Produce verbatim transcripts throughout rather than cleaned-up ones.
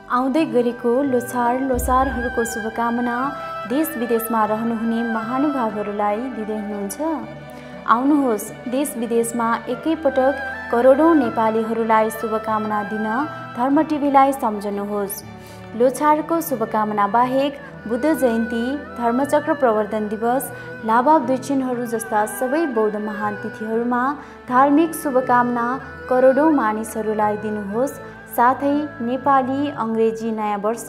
आउँदै गरेको लोछार लोसारहरूको शुभकामना देश विदेशमा रहनुहुने महानुभावहरूलाई दिँदै हुनुहुन्छ। आउनुहोस् देश विदेशमा एकैपटक करोडौँ नेपालीहरूलाई शुभकामना दिन धर्म टिभीलाई सम्झनुहोस्। लोछारको शुभकामना बाहेक बुद्ध जयन्ती, धर्मचक्र प्रवर्धन दिवस, लाभा द्विचिनहरू जस्ता सबै बौद्ध महान तिथिहरूमा धार्मिक शुभकामना करोडौँ मानिसहरूलाई दिनुहोस्। साथै नेपाली अङ्ग्रेजी नयाँ वर्ष,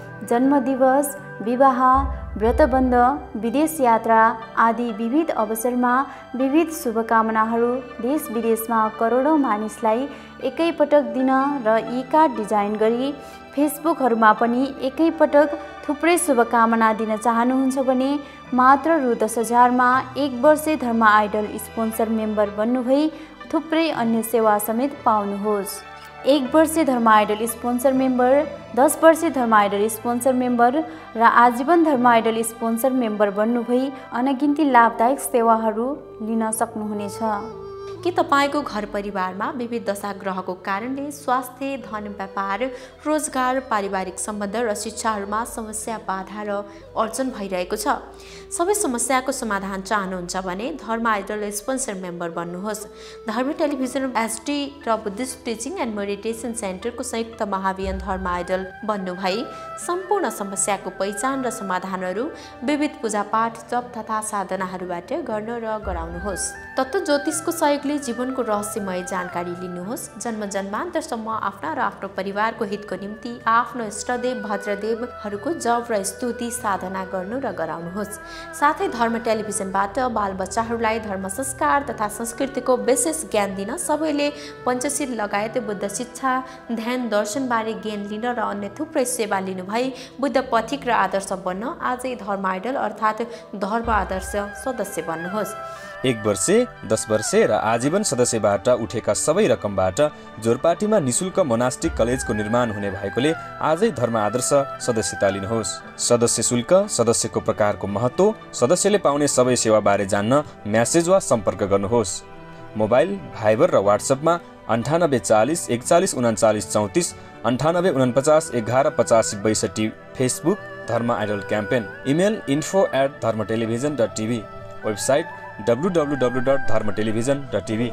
जन्मदिवस, विवाह, व्रतबन्ध, विदेश यात्रा आदि विविध अवसरमा विविध शुभकामनाहरू देश विदेशमा करोडौँ मानिसलाई एकैपटक दिन र ई कार्ड डिजाइन गरी फेसबुकहरूमा पनि एकैपटक थुप्रै शुभकामना दिन चाहनुहुन्छ भने मात्र रु दस हजारमा एक वर्षे धर्म आइडल स्पोन्सर मेम्बर बन्नुभई थुप्रै अन्य सेवा समेत पाउनुहोस्। एक वर्षे धर्म आइडल स्पोन्सर मेम्बर, दस वर्षे धर्म आइडल स्पोन्सर मेम्बर र आजीवन धर्म आइडल स्पोन्सर मेम्बर बन्नुभई अनगिन्ती लाभदायक सेवाहरू लिन सक्नुहुनेछ। के तपाईँको घर परिवारमा विविध दशा ग्रहको कारणले स्वास्थ्य, धन, व्यापार, रोजगार, पारिवारिक सम्बन्ध र शिक्षाहरूमा समस्या, बाधा र अर्जन भइरहेको छ? सबै समस्याको समाधान चाहनुहुन्छ भने धर्म आइडल स्पोन्सर मेम्बर बन्नुहोस्। धर्म टेलिभिजन एचडी र बुद्धिस्ट टिचिङ एन्ड मेडिटेसन सेन्टरको संयुक्त महाभियान धर्म आइडल बन्नु भई सम्पूर्ण समस्याको पहिचान र समाधानहरू विविध पूजापाठ, जप तथा साधनाहरूबाट गर्न र गराउनुहोस्। तत्त्व ज्योतिषको सहयोगले जीवनको रहस्यमय जानकारी लिनुहोस्। जन्म जन्मान्तरसम्म आफ्ना र आफ्नो परिवारको हितको निम्ति आफ्नो इष्टदेव भद्रदेवहरूको जप र स्तुति साधना गर्नु र गराउनुहोस्। साथै धर्म टेलिभिजनबाट बालबच्चाहरूलाई धर्म संस्कार तथा संस्कृतिको विशेष ज्ञान दिन सबैले पञ्चशील लगायत बुद्ध शिक्षा, ध्यान, दर्शनबारे ज्ञान लिन र अन्य थुप्रै सेवा लिनु भई बुद्ध पथिक र आदर्श बन्न आजै धर्म आइडल अर्थात् धर्म आदर्श सदस्य बन्नुहोस्। एक वर्षे, दस वर्षे र आजीवन सदस्यबाट उठेका सबै रकमबाट जोरपाटीमा निशुल्क मोनास्टिक कलेजको निर्माण हुने भएकोले आजै धर्म आदर्श सदस्यता लिनुहोस्। सदस्य शुल्क, सदस्यको प्रकारको महत्त्व, सदस्यले पाउने सबै सेवाबारे जान्न म्यासेज वा सम्पर्क गर्नुहोस्। मोबाइल, भाइबर र वाट्सएपमा अन्ठानब्बे चालिस एकचालिस उन्चालिस चौतिस, अन्ठानब्बे उनपचास एघार पचासी बैसठी। Facebook Dharma idol campaign. Email info at Dharma television dot TV. Website W W W dot Dharma television dot TV.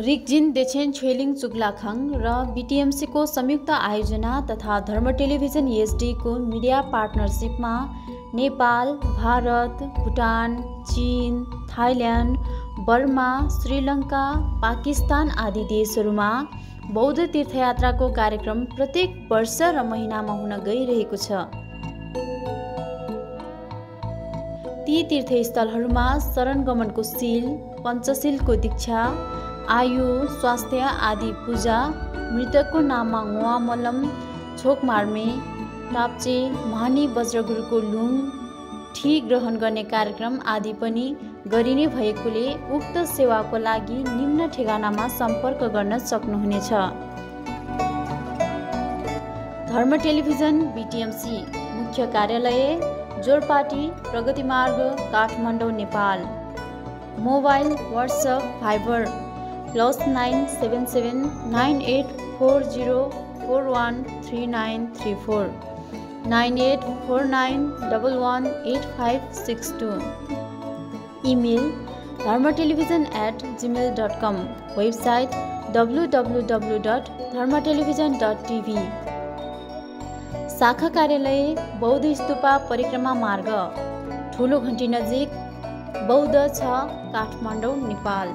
Rigzin Dechen Choling Tsuglakhang र बिटिएमसीको संयुक्त आयोजना तथा धर्म टेलिभिजन एसडीको मिडिया पार्टनरसिपमा नेपाल, भारत, भुटान, चीन, थाइल्यान्ड, बर्मा, श्रीलङ्का, पाकिस्तान आदि देशहरूमा बौद्ध तीर्थयात्राको कार्यक्रम प्रत्येक वर्ष र महिनामा हुन गइरहेको छ। ती तीर्थस्थलहरूमा शरणगमनको शील, पञ्चशीलको दीक्षा, आयु, स्वास्थ्य आदि पूजा, मृतकको नाममा हुवा मलम, छोकमार्मे, टाप्चे, महानी वज्रगुरुको लुङ, ठी ग्रहण गर्ने कार्यक्रम आदि पनि गरिने भएकोले उक्त सेवाको लागि निम्न ठेगानामा सम्पर्क गर्न सक्नुहुनेछ। धर्म टेलिभिजन बिटिएमसी मुख्य कार्यालय Jorpati, Pragati Marg, Kathmandu, Nepal. Mobile, WhatsApp, Viber plus nine seven seven nine eight four zero four one three nine three four, nine eight four nine double one eight five six two. Email Dharma television at Gmail dot com, website W W W dot Dharma television dot TV. शाखा कार्यालय बौद्ध स्तूपा परिक्रमा मार्ग, ठुलो घन्टी नजिक, बौद्ध छ, काठमाडौँ, नेपाल।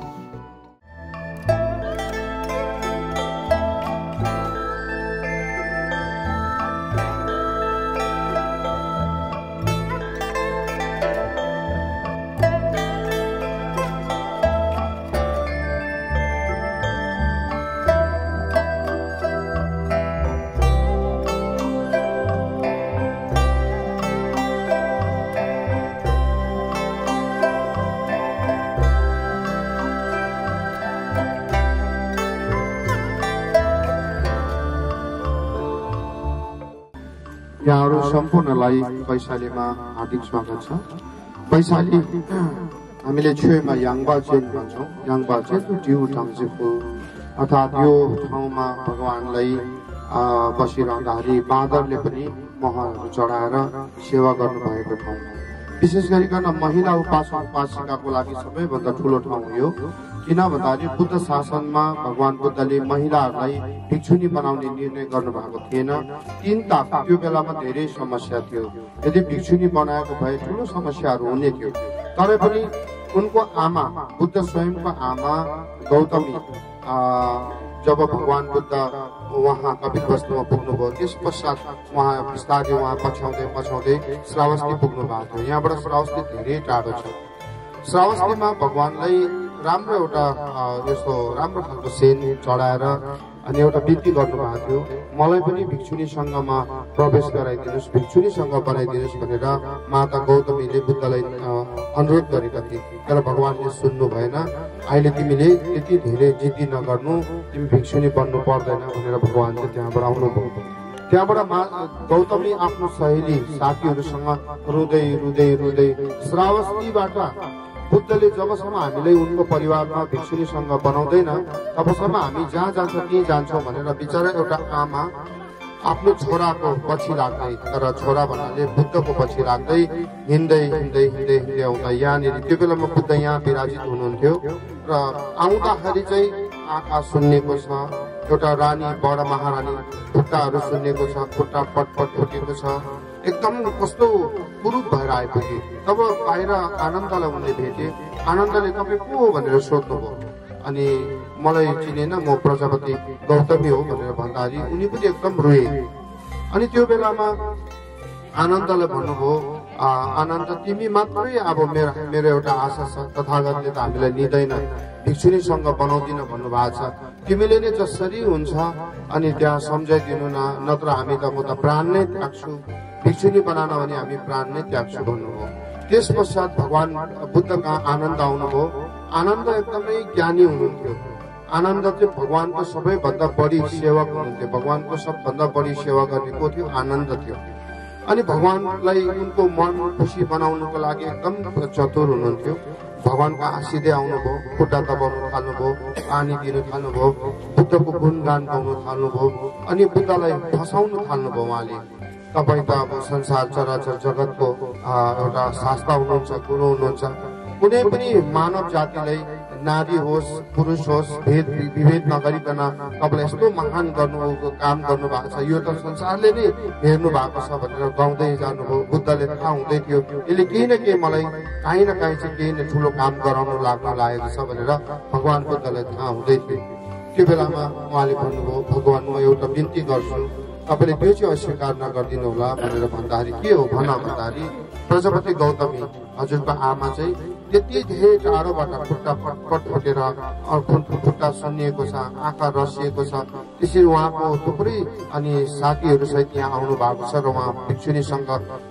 यहाँहरू सम्पूर्णलाई वैशालीमा हार्दिक स्वागत छ। वैशाली हामीले छेउमा याङबा चेन भन्छौँ। याङबा चेन ड्यू टाङ्जेफु अर्थात् यो ठाउँमा भगवानलाई बसिरहँदाखेरि बाँदरले पनि महहरू चढाएर सेवा गर्नुभएको ठाउँ। विशेष गरिकन महिला उपासक उपासिकाको लागि सबैभन्दा ठुलो ठाउँ यो। किन भन्दाखेरि बुद्ध शासनमा भगवान बुद्धले महिलाहरूलाई भिक्षुनी बनाउने निर्णय गर्नुभएको थिएन। तीन ताक त्यो बेलामा धेरै समस्या थियो। यदि भिक्षुनी बनाएको भए ठुलो समस्याहरू हुने थियो। तर पनि उनको आमा, बुद्ध स्वयंको आमा गौतमी जब भगवान बुद्ध उहाँ कपिलवस्तुमा पुग्नुभयो, त्यस पश्चात उहाँ बिस्तारै उहाँ पछ्याउँदै पछ्याउँदै श्रावस्ती पुग्नु भएको थियो। यहाँबाट श्रावस्ती धेरै टाढो छ। श्रावस्तीमा भगवानलाई राम्रो एउटा यस्तो राम्रो खालको सेन चढाएर अनि एउटा बिन्ती गर्नुभएको थियो, मलाई पनि भिक्षुनी सङ्घमा प्रवेश गराइदिनुहोस्, भिक्षुनी सङ्घ बनाइदिनुहोस् भनेर माता गौतमीले बुद्धलाई अनुरोध गरेका थिए। तर भगवानले सुन्नु भएन। अहिले तिमीले यति धेरै जिद्दी नगर्नु, तिमी भिक्षुनी बन्नु पर्दैन भनेर भगवानले त्यहाँबाट आउनुभयो। त्यहाँबाट मा गौतमी आफ्नो सहेली साथीहरूसँग रुँदै रुँदै रुँदै श्रावस्तीबाट बुद्धले जबसम्म हामीलाई उनको परिवारमा भिक्षुनी सङ्घ बनाउँदैन तबसम्म हामी जहाँ जान्छ त्यहीँ जान्छौँ भनेर बिचरा एउटा आमा आफ्नो छोराको पछि लाग्दै, तर छोरा भन्नाले बुद्धको पछि लाग्दै हिँड्दै हिँड्दै हिँड्दै हिँड्दै आउँदा यहाँनिर त्यो बेलामा बुद्ध यहाँ विराजित हुनुहुन्थ्यो र आउँदाखेरि चाहिँ आँखा सुन्नेको छ, एउटा रानी बड महारानी खुट्टाहरू सुन्नेको छ, खुट्टा पटपट फुटेको छ, एकदम कस्तो कुरूप भएर आएपछि तब बाहिर आनन्दलाई उनले भेटे। आनन्दले तपाईँ को हो भनेर सोध्नुभयो। अनि मलाई चिनेन, म प्रजापति गौतमी हो भनेर भन्दाखेरि उनी पनि एकदम रोए। अनि त्यो बेलामा आनन्दलाई भन्नुभयो, आनन्द तिमी मात्रै अब मेरो मेरो एउटा आशा छ, तथागतले त हामीलाई लिँदैन, भिक्षुनीसँग बनाउँदिन भन्नुभएको छ। तिमीले नै जसरी हुन्छ अनि त्यहाँ सम्झाइदिनु न, नत्र हामी त म त प्राण नै त्याग्छु, भिक्षुनी बनान भने हामी प्राण नै त्याग्छु भन्नुभयो। त्यस पश्चात भगवान बुद्ध कहाँ आनन्द आउनुभयो। आनन्द एकदमै ज्ञानी हुनुहुन्थ्यो। आनन्द चाहिँ भगवानको सबैभन्दा बढी सेवक हुनुहुन्थ्यो। भगवानको सबभन्दा बढी सेवा गर्ने को थियो? आनन्द थियो। अनि भगवानलाई उनको मन खुसी बनाउनुको लागि एकदम चतुर हुनुहुन्थ्यो। भगवानको आशिदै आउनुभयो, खुट्टा दबाउनु थाल्नुभयो, पानी दिनु थाल्नुभयो, बुद्धको गुणगान गाउनु थाल्नुभयो, अनि बुद्धलाई फसाउनु थाल्नुभयो। उहाँले तपाईँ त अब संसार चराचर जगतको एउटा शास्ता हुनुहुन्छ, गुरु हुनुहुन्छ, कुनै पनि मानव जातिलाई नारी होस् पुरुष होस् भेद विभेद नगरिकन तपाईँले यस्तो महान गर्नु काम गर्नु भएको छ, यो त संसारले नै हेर्नु भएको छ भनेर गाउँदै जानुभयो। बुद्धले थाहा हुँदै थियो यसले केही न केही मलाई काहीँ न काहीँ चाहिँ केही न ठुलो काम गराउनु लाग्न लागेको छ भनेर भगवान बुद्धलाई थाहा हुँदै थियो। त्यो बेलामा उहाँले भन्नुभयो, भगवान म एउटा बिन्ती गर्छु, तपाईँले त्यो चाहिँ अस्वीकार नगरिदिनु होला भनेर भन्दाखेरि के हो भन भन्दाखेरि प्रजापति गौतमी हजुरको आमा चाहिँ त्यति धेरै टाढोबाट खुट्टा पटपट फुटेर खुट्टा सुन्निएको छ, आँखा रसिएको छ। त्यसरी उहाँको थुप्रै अनि साथीहरू सहित यहाँ आउनु भएको छ र उहाँ भिक्षुनीसँग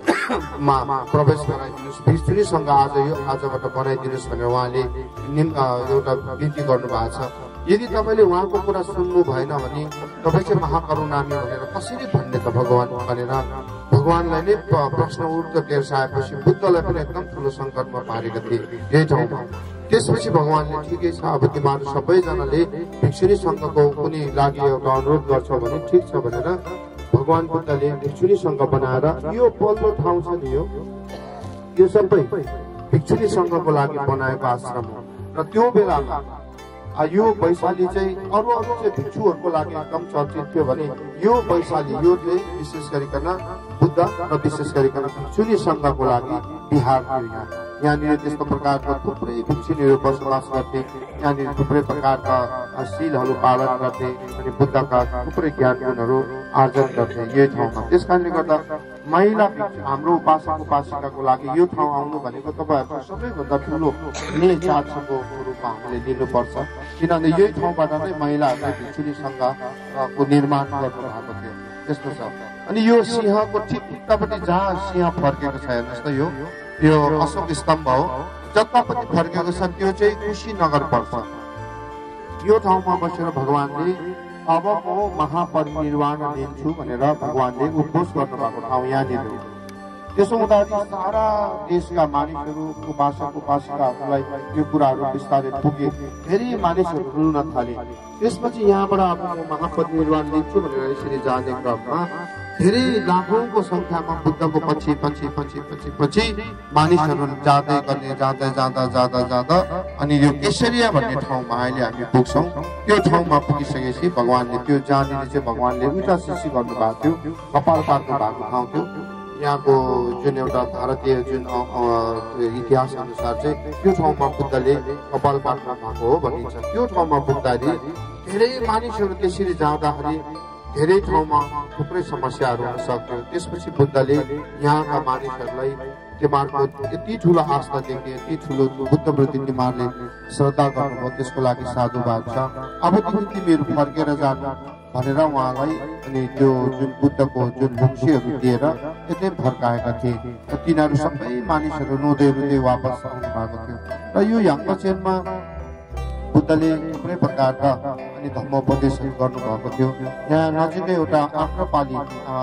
मा प्रवेश गराइदिनुहोस्, भिक्षुनीसँग आज यो आजबाट बनाइदिनुहोस् भनेर उहाँले एउटा बिन्ती गर्नु भएको छ। यदि तपाईँले उहाँको कुरा सुन्नु भएन भने तपाईँ चाहिँ महाकरुणामी भनेर कसरी भन्ने त भगवान भनेर भगवानलाई नै प्रश्न उठ्दो टेर्साएपछि बुद्धलाई पनि एकदम ठुलो सङ्कटमा पारेका थिए यही ठाउँमा। त्यसपछि भगवानले ठिकै छ, अब तिमीहरू सबैजनाले भिक्षुनीसँगको कुनै लागि एउटा अनुरोध गर्छौ भने ठिक छ भनेर भगवान बुद्धले भिक्षुनीसँग बनाएर यो पल्लो ठाउँ छ नि यो यो सबै भिक्षुनीसँगको लागि बनाएको आश्रम हो। र त्यो बेलामा यो वैशाली चाहिँ अरू अरू चाहिँ भिक्षुहरूको लागि एकदम चर्चित थियो भने यो वैशाली यो चाहिँ विशेष गरिकन बुद्ध र विशेष गरिकन भिक्षुनीसँगको लागि बिहार थियो। यहाँ यहाँनिर त्यस्तो प्रकारका थुप्रै भिक्षुनीहरू बसोबास गर्थे, यहाँनिर थुप्रै प्रकारका शीलहरू पालन गर्थे अनि बुद्धका थुप्रै ज्ञान गुणहरू आर्जन गर्थे यही ठाउँमा। त्यस कारणले गर्दा महिला हाम्रो उपासक उपासिकाको लागि यो ठाउँ आउनु भनेको तपाईँहरूको सबैभन्दा ठुलो ने चार्जको रूपमा हामीले लिनुपर्छ, किनभने यही ठाउँबाट नै महिलाहरूले भिक्षुनीसँगको निर्माण गर्नु भएको थियो। त्यस्तो छ। अनि यो सिंहको ठिक उतापट्टि जहाँ सिंह फर्केको छ हेर्नुहोस् त, यो यो अशोक स्तम्भ हो, जतापट्टि फर्केको छ त्यो चाहिँ कुशीनगर पर्छ। यो ठाउँमा बसेर भगवानले अब म महापरिनिर्वाण लिन्छु भनेर भगवानले उद्घोष गर्नुभएको ठाउँ यहाँनिर। त्यसो हुँदाखेरि सारा देशका मानिसहरू उपासक उपासिकाहरूलाई यो कुराहरू बिस्तारै पुगे, धेरै मानिसहरू रुन थाले। त्यसपछि यहाँबाट अब महापरिनिर्वाण लिन्छु भनेर यसरी जाने क्रममा धेरै लाखौंको संख्यामा बुद्धको पछि पछि पछि पछि पछि मानिसहरू जाँदै गर्ने जाँदै जाँदा जाँदा जाँदा अनि यो केसरिया भन्ने ठाउँमा अहिले हामी पुग्छौँ। त्यो ठाउँमा पुगिसकेपछि भगवानले त्यो जहाँनिर चाहिँ भगवानले उल्टा सृष्टि गर्नु भएको थियो, कपाल पार्नु भएको ठाउँ थियो। यहाँको जुन एउटा भारतीय जुन इतिहास अनुसार चाहिँ त्यो ठाउँमा बुद्धले कपाल पार्नु भएको हो भनिन्छ। त्यो ठाउँमा पुग्दाखेरि धेरै मानिसहरू त्यसरी जाँदाखेरि धेरै ठाउँमा थुप्रै समस्याहरू हुन सक्थ्यो। त्यसपछि बुद्धले यहाँका मानिसहरूलाई तिमीहरूको यति ठुलो आस्था देखे, यति ठुलो बुद्धप्रति तिमीहरूले श्रद्धा गर्नुभयो, त्यसको लागि साधुवाद छ, अबदेखि तिमीहरू फर्केर जानु भनेर उहाँलाई अनि त्यो जुन बुद्धको जुन वंशीहरू दिएर यतै फर्काएका थिए र तिनीहरू सबै मानिसहरू रुँदै रुँदै वापस आउनु भएको थियो। र यो याङ्गचेनमा बुद्धले थुप्रै प्रकारका अनि धर्मोपदेशहरू गर्नुभएको थियो। यहाँ नजिकै एउटा आम्रपाली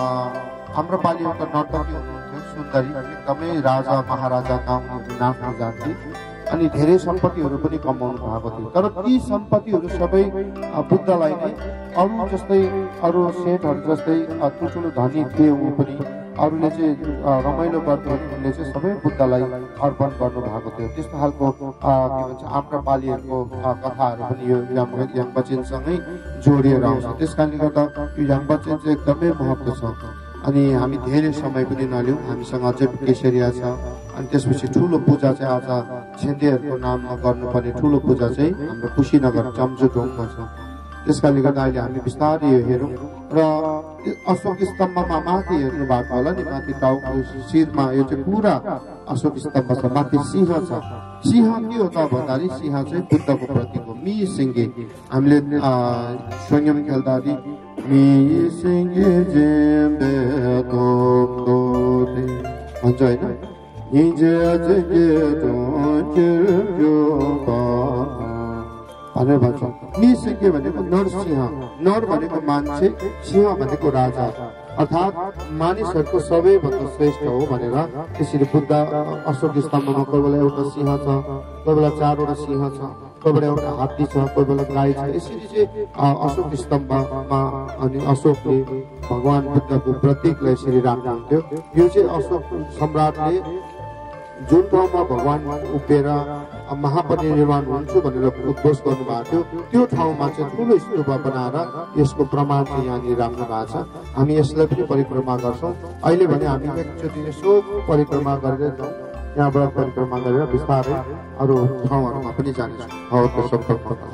आम्रपाली एउटा नर्तकी हुनुहुन्थ्यो, सुन्दरी, एकदमै राजा महाराजाका नाच्न जान्थे अनि धेरै सम्पत्तिहरू पनि कमाउनु भएको थियो। तर ती सम्पत्तिहरू सबै बुद्धलाई नै अरू जस्तै अरू सेठहरू जस्तै ठुल्ठुलो धनी थिए ऊ पनि, अरूले चाहिँ रमाइलो गर्थे उनले चाहिँ सबै बुद्धलाई अर्पण गर्नु भएको थियो। त्यस्तो खालको के भन्छ आम्रपालीहरूको कथाहरू पनि यो याङ्गचेनसँगै जोडिएर आउँछ। त्यस कारणले गर्दा यो याङ्गचेन चाहिँ एकदमै महत्त्व छ। अनि हामी धेरै समय पनि नलिउँ, हामीसँग अझै केसरिया छ। अनि त्यसपछि ठुलो पूजा चाहिँ आज छेन्देहरूको नाममा गर्नुपर्ने ठुलो पूजा चाहिँ हाम्रो कुशीनगर चम्जुडोङमा छ। त्यस कारणले गर्दा अहिले हामी बिस्तारै यो हेरौँ। र अशोक स्तम्भमा माथि हेर्नु भएको होला नि, माथि टाउको शिरमा यो चाहिँ पुरा अशोक स्तम्भ छ, माथि सिंह छ। सिंह के हो त भन्दाखेरि सिंह चाहिँ बुद्धको प्रतीक हो। मी सिङ्गे हामीले स्वयं खेल्दाखेरि मी सिङ्गे जेम्बे दोदे भन्छ होइन, हिजो भनेर भन्छ। मिसिङ के भनेको नरसिंह, नर भनेको मान्छे, सिंह भनेको राजा, अर्थात् मानिसहरूको सबैभन्दा श्रेष्ठ हो भनेर त्यसरी बुद्ध अशोक स्तम्भमा कोही बेला एउटा सिंह छ, कोही बेला चारवटा सिंह छ, कोही बेला एउटा हात्ती छ, कोही बेला गाई छ। यसरी चाहिँ अशोक स्तम्भमा अनि अशोकले भगवान बुद्धको प्रतीकलाई यसरी राख्नुहुन्थ्यो। यो चाहिँ अशोक सम्राटले जुन ठाउँमा भगवान उभिएर महापरिनिर्वाण हुन्छु भनेर उद्घोष गर्नुभएको थियो त्यो ठाउँमा चाहिँ ठुलो स्तूप बनाएर यसको प्रमाण चाहिँ यहाँनिर राख्नु भएको छ। हामी यसलाई पनि परिक्रमा गर्छौँ। अहिले भने हामी एकचोटि यसो परिक्रमा गरेर जाउँ, यहाँबाट परिक्रमा गरेर बिस्तारै अरू ठाउँहरूमा पनि जानेछौँ। हवसको सम्पर्कमा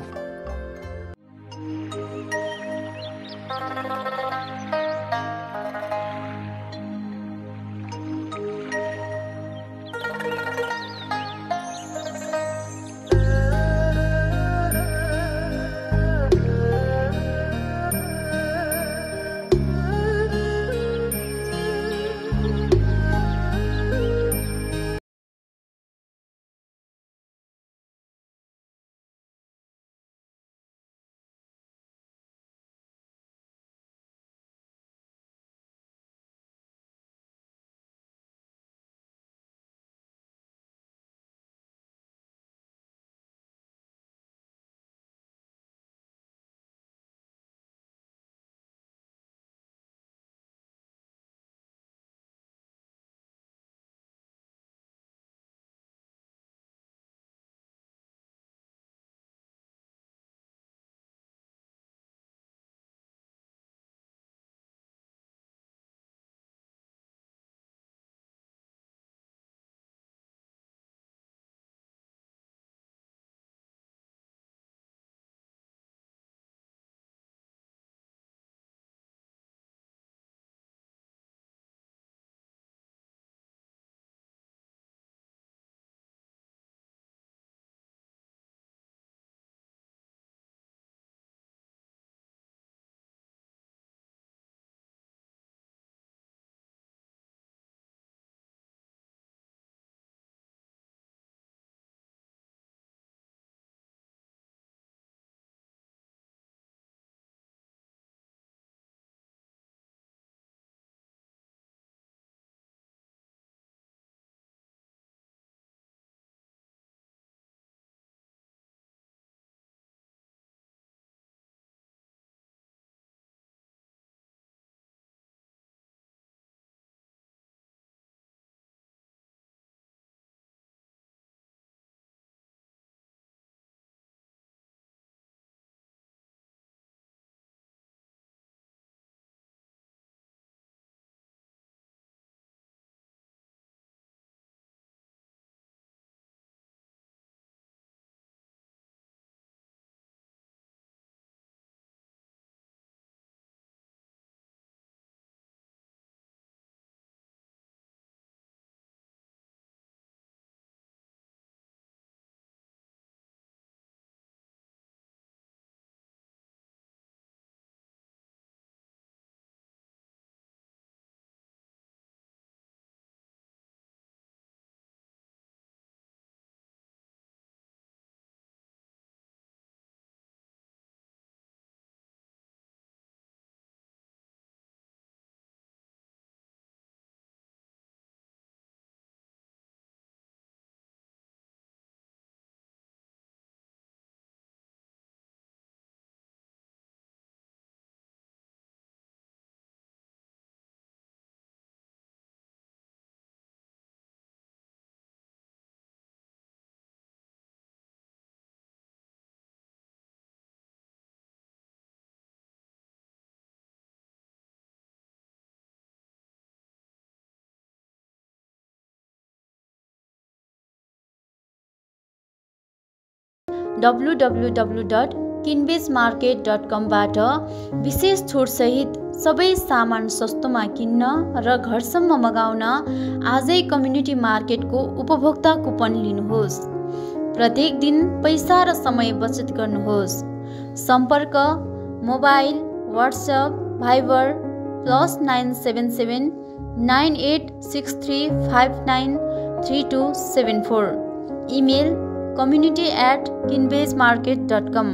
W W W dot Kinbez market dot कमबाट विशेष छुटसहित सबै सामान सस्तोमा किन्न र घरसम्म मगाउन आजै कम्युनिटी मार्केटको उपभोक्ता कुपन लिनुहोस्। प्रत्येक दिन पैसा र समय बचत गर्नुहोस्। सम्पर्क mobile, WhatsApp, Viber plus nine seven seven nine eight six three five nine three two seven four. Email community at kinbezmarket dot com।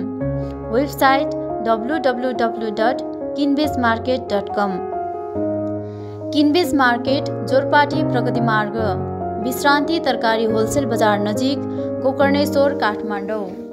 Website W W W dot Kinbez market dot com. Kinbez market Jorpati Pragati Marg, विश्रान्ति तरकारी wholesale बजार नजिक, गोकर्णेश्वर, काठमाडौँ।